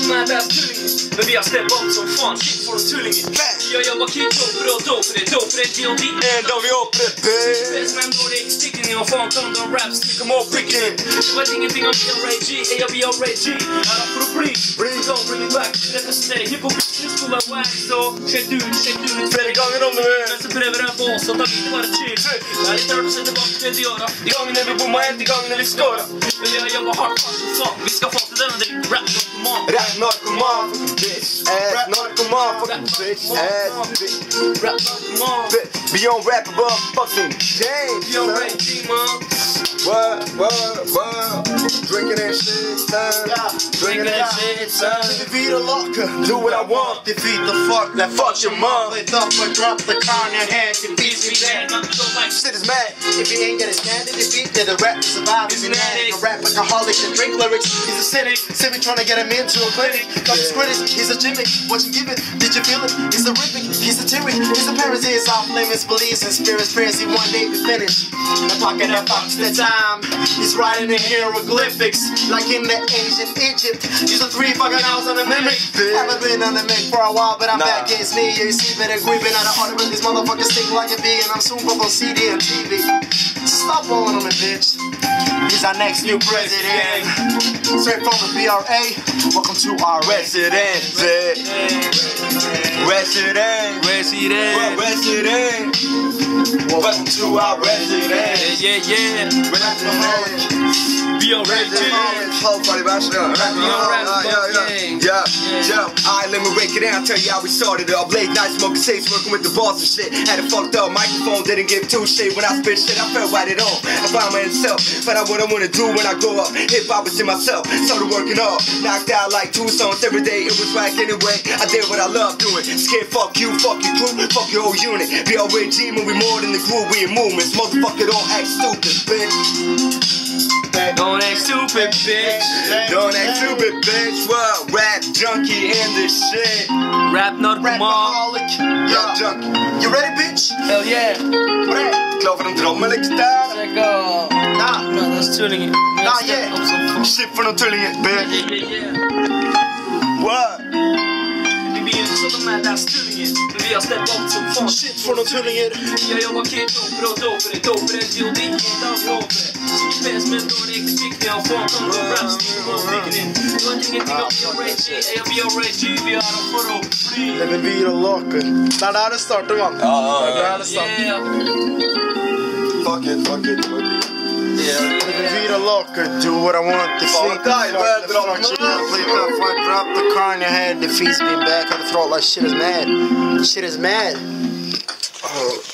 som är bäst tullingen. Men vi har steppat upp som fan, shit för en tullingen. Jag jobbar kid, dope för det, D.O.D. And då vi öppnar det. Bäst men då det är sticken, jag fan thunder och raps, ni kommer ihåg pricken. Jag vet ingenting om B.O.R.A.G, jag B.O.R.A.G. Alla för att bring bring it back. Representerar hiphop, business full of wax. Så check ut. Flera gånger om du Men så prövar den på oss, så tar vi inte bara chill. Jag är lite rört och sätter bak till det göra. I gången när vi bommar, en till gången när vi skårar. Men jag jobbar hard fast som fan. Vi ska få till denna direkt, rap narkoman. Rap narkoman, bitch ass. Narkoman, fucking bitch ass. Rap narkoman. Beyond rap above fucking James. B.O.R.A.G, man. What? Drinking that shit, son. Drinking that shit, son. Defeat a locker, do what I want. Defeat the fuck that fuck your mom. Lit up or drop the car in your hand. Defeat me there. Shit is mad. If he ain't get his hand in defeat, then the rap survive. He's an addict, a rap alcoholic and drink lyrics. He's a cynic, civic trying to get him into a clinic. Got his critics, he's a gimmick. What you give it? Did you feel it? He's horrific, he's satiric. His appearance is off limits, beliefs and spirits. Prayers he one day be finished. The pocket that fucks the time. He's writing the hieroglyphics like in the ancient Egypt. Using 3 fucking hours on a mimic. Haven't been on the mic for a while, but I'm back. It's me. You see better gripping out of order, but these motherfuckers stink like a bee, and I'm soon both on CD and TV. Stop rolling on me, bitch. He's our next new president. Straight from the B.R.A. Welcome to our Resident. Welcome to our resident. Yeah. B.O.R.A.G. Alright, let me break it down, tell you how we started it. Up late night smoking six, working with the boss and shit. Had a fucked up microphone, didn't give two shit. When I spit shit, I felt right it on. I found myself, found out what I wanna do when I grow up. Hip hop was in myself, started working up. Knocked out like 2 songs every day, it was whack anyway. I did what I love doing. Scared fuck you, fuck your crew, fuck your whole unit. B.O.R.A.G, when we more than the groove, we in movements. Motherfucker, don't act stupid, bitch. Don't act stupid, bitch. Don't act stupid, bitch. What? Rap junkie in this shit. Rap narkoman. alcoholic. Rap junkie. You ready, bitch? Hell yeah. Klar för de drömmer liksom där. Check out. Nah. That's tullingen. Nah, yeah. Shit för de tullingen, bitch. Yeah. What? Vi är inte som de här där tullingen. Men vi har steppat upp som fan. Shit för de tullingen. Jag jobbar kid, dope för det, D.O.D. inte av det. Bäst men då det inte fick det. Jag fan som de raps, ni kommer ihåg pricken. Du har ingenting om B.O.R.A.G. Jag B.O.R.A.G. Vi har dem för att bli. Det blir en locker. Det där det startar, man. Ja. Yeah. Fuck it. Vita Locker, do what I want. Defeat the fuck, drop the car in your head. Defeats me back on the throat like shit is mad.